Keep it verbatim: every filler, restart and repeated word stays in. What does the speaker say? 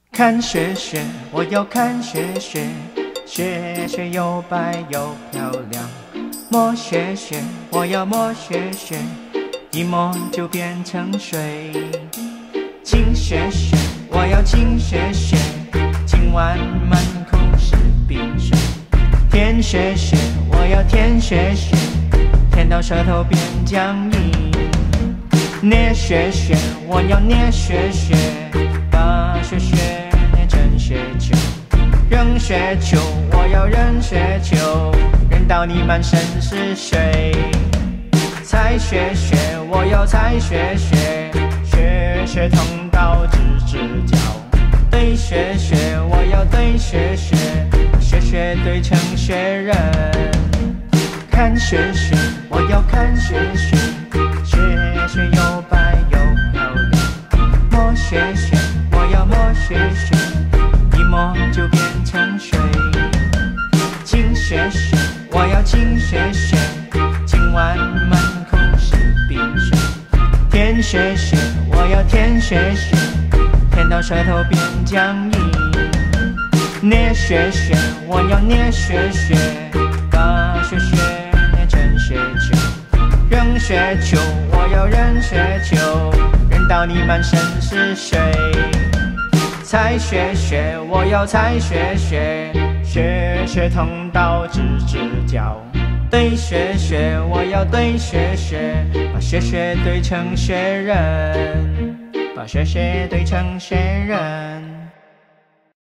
看雪雪，我要看雪雪，雪雪又白又漂亮。摸雪雪，我要摸雪雪，一摸就变成水。亲雪雪，我要亲雪雪，今晚满口是冰水。舔雪雪，我要舔雪雪，舔到舌头变僵硬。捏雪雪，我要捏雪雪，把雪雪捏成雪球。扔雪球，我要扔雪球，扔到你满身是水。踩雪雪，我要踩雪雪，雪雪痛到吱吱叫。堆雪雪，我要堆雪雪，雪雪堆成雪人。看雪雪，我要看雪雪，雪雪又白又漂亮。摸雪雪，我要摸雪雪，一摸就变成水。亲雪雪，我要亲雪雪，今晚满口是冰水。舔雪雪，我要舔雪雪，舔到舌头变僵硬。捏雪雪，我要捏雪雪，把雪雪捏成雪球。扔雪球，我要扔雪球，扔到你满身是水。踩雪雪，我要踩雪雪，雪雪痛到吱吱叫。堆雪雪，我要堆雪雪，把雪雪堆成雪人，把雪雪堆成雪人。